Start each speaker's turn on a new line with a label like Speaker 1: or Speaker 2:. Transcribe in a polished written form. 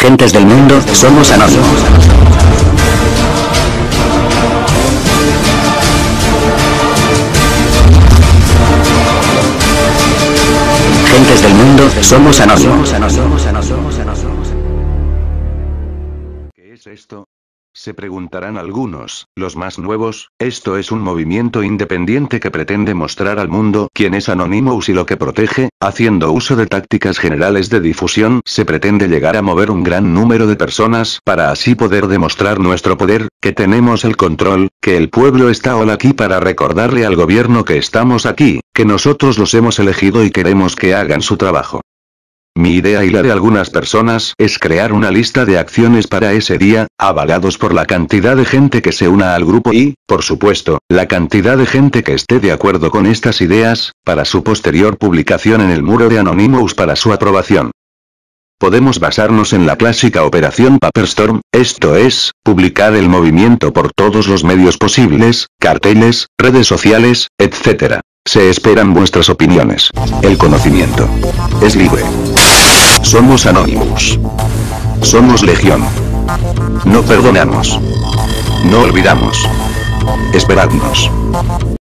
Speaker 1: Gentes del mundo, somos anónimos. Gentes del mundo, somos anónimos.
Speaker 2: ¿Qué es esto? Se preguntarán algunos, los más nuevos. Esto es un movimiento independiente que pretende mostrar al mundo quién es Anonymous y lo que protege. Haciendo uso de tácticas generales de difusión, se pretende llegar a mover un gran número de personas para así poder demostrar nuestro poder, que tenemos el control, que el pueblo está hoy aquí para recordarle al gobierno que estamos aquí, que nosotros los hemos elegido y queremos que hagan su trabajo. Mi idea y la de algunas personas es crear una lista de acciones para ese día, avalados por la cantidad de gente que se una al grupo y, por supuesto, la cantidad de gente que esté de acuerdo con estas ideas, para su posterior publicación en el muro de Anonymous para su aprobación. Podemos basarnos en la clásica operación Paperstorm, esto es, publicar el movimiento por todos los medios posibles, carteles, redes sociales, etc. Se esperan vuestras opiniones. El conocimiento es libre. Somos Anonymous. Somos Legión. No perdonamos. No olvidamos. Esperadnos.